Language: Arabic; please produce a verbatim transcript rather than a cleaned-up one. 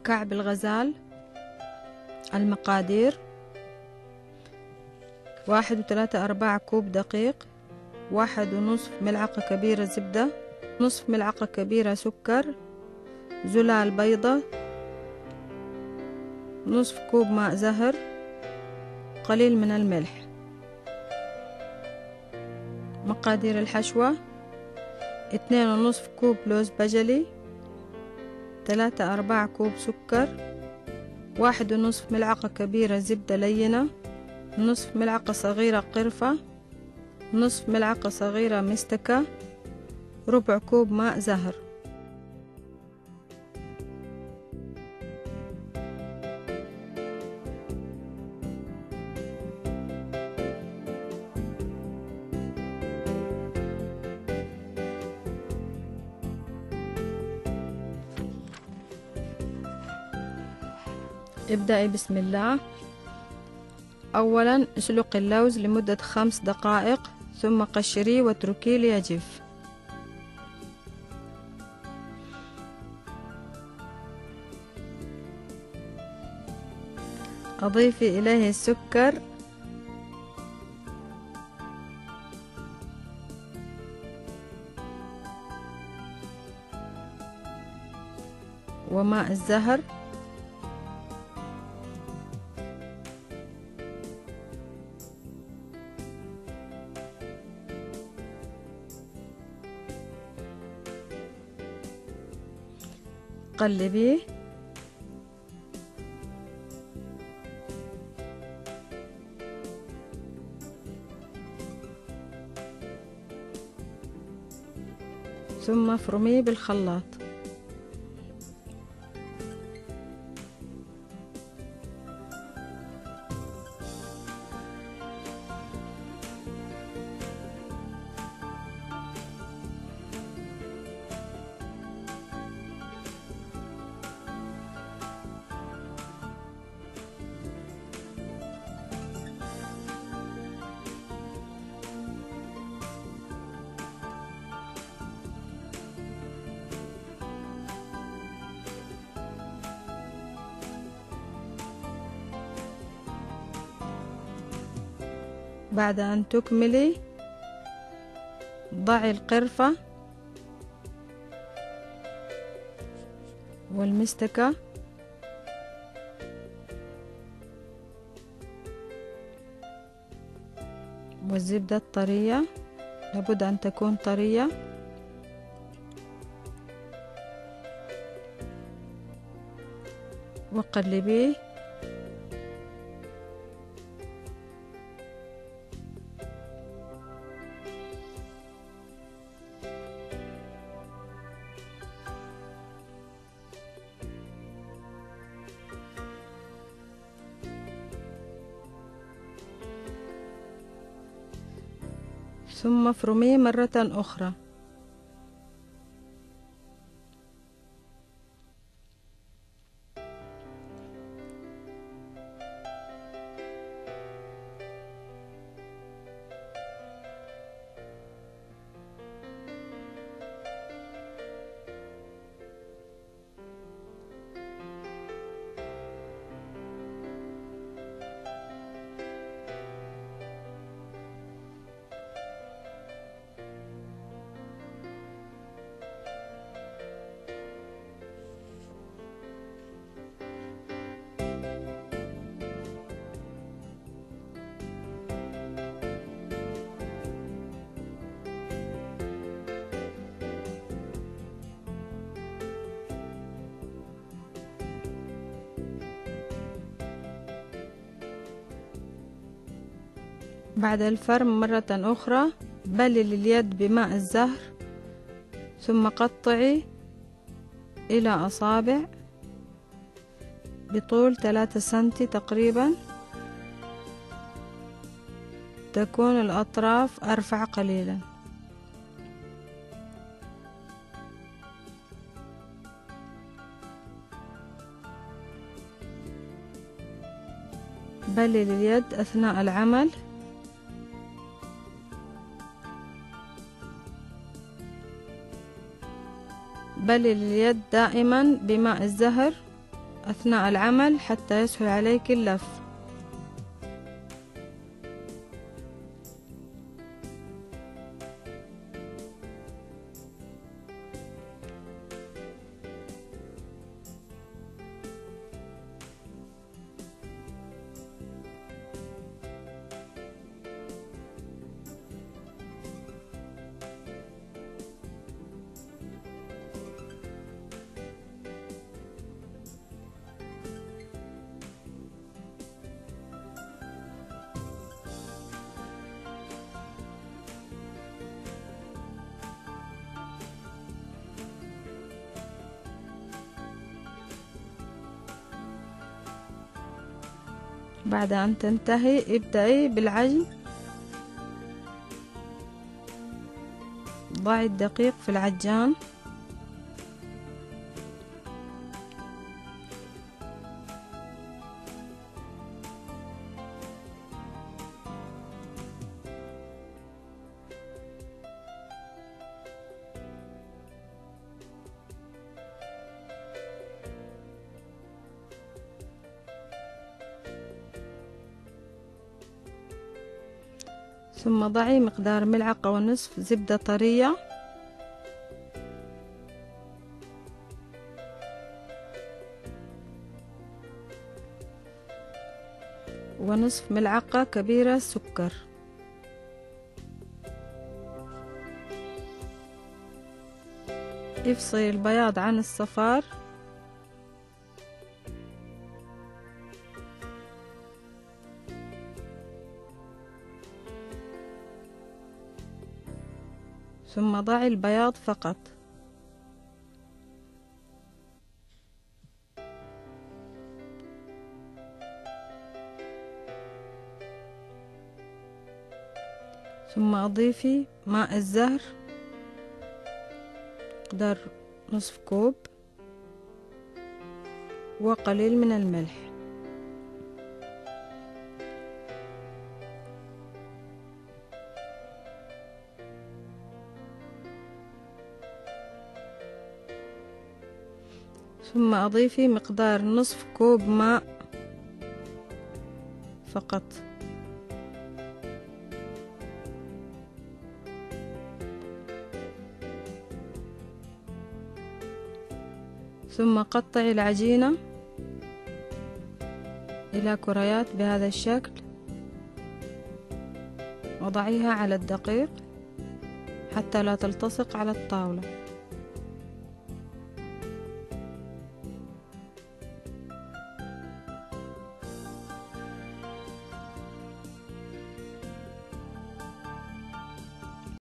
كعب الغزال. المقادير: واحد وثلاثة أرباع كوب دقيق، واحد ونصف ملعقة كبيرة زبدة، نصف ملعقة كبيرة سكر، زلال بيضة، نصف كوب ماء زهر، قليل من الملح. مقادير الحشوة: اثنين ونصف كوب لوز بجلي، ثلاثة أرباع كوب سكر، واحد ونصف ملعقة كبيرة زبدة لينة، نصف ملعقة صغيرة قرفة، نصف ملعقة صغيرة مستكة، ربع كوب ماء زهر. ابدأي بسم الله. أولا اسلقي اللوز لمدة خمس دقائق، ثم قشريه واتركيه ليجف. أضيفي إليه السكر وماء الزهر قلبيه. ثم افرميه بالخلاط. بعد أن تكملي ضعي القرفة والمستكة والزبدة الطرية، لابد أن تكون طرية، وقلبيه. ثم افرميه مرة أخرى. بعد الفرم مرة أخرى بللي اليد بماء الزهر، ثم قطعي إلى أصابع بطول ثلاثة سنتي تقريبا، تكون الأطراف أرفع قليلا. بللي اليد أثناء العمل. بلل اليد دائما بماء الزهر أثناء العمل حتى يسهل عليك اللف. بعد أن تنتهي ابدأي بالعجن. ضعي الدقيق في العجان، ثم ضعي مقدار ملعقة ونصف زبدة طرية، ونصف ملعقة كبيرة سكر. افصلي البياض عن الصفار، ثم ضعي البياض فقط. ثم أضيفي ماء الزهر مقدار نصف كوب وقليل من الملح. ثم أضيفي مقدار نصف كوب ماء فقط. ثم قطعي العجينة إلى كريات بهذا الشكل، وضعيها على الدقيق حتى لا تلتصق على الطاولة.